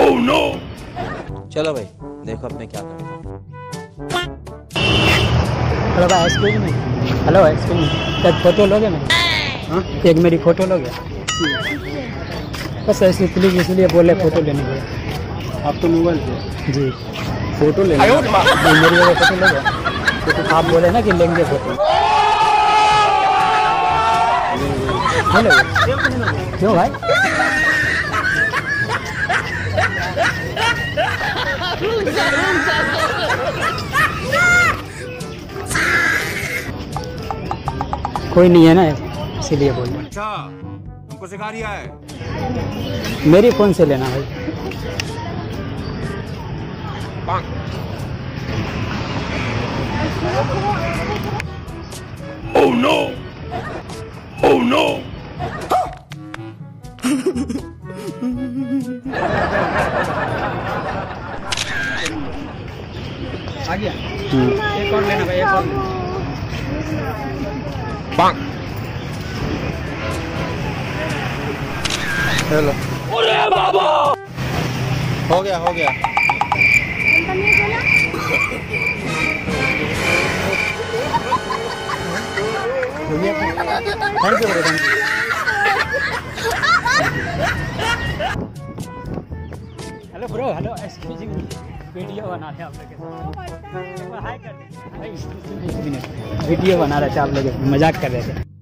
Oh no! चलो भाई देखो अपने क्या करना है। हेलो भाई excuse me. Hello excuse me, एक फ़ोटो लोगे मेरी? हाँ एक मेरी फ़ोटो लोगे? बस ऐसे प्लीज़, इसलिए बोले फ़ोटो लेने के। आप तो मोबाइल पे जी फोटो लेना जी, मेरी जगह फ़ोटो लोगे? आप बोले ना कि लेंगे फ़ोटो। नहीं लोगे? क्यों भाई? कोई नहीं है ना इसीलिए बोल रहे। अच्छा हमको सिखा रिया है। मेरी फ़ोन से लेना भाई। Oh no! Oh no! आ गया। एक और लेना भाई, एक और लेना। हेलो अरे बाबा! हो गया thank you thank you. Hello bro, hello excuse me, video बना रहे आप लोग के साथ। हाय कर दे भाई, वीडियो बना रहे थे आप लोग, मजाक कर रहे थे।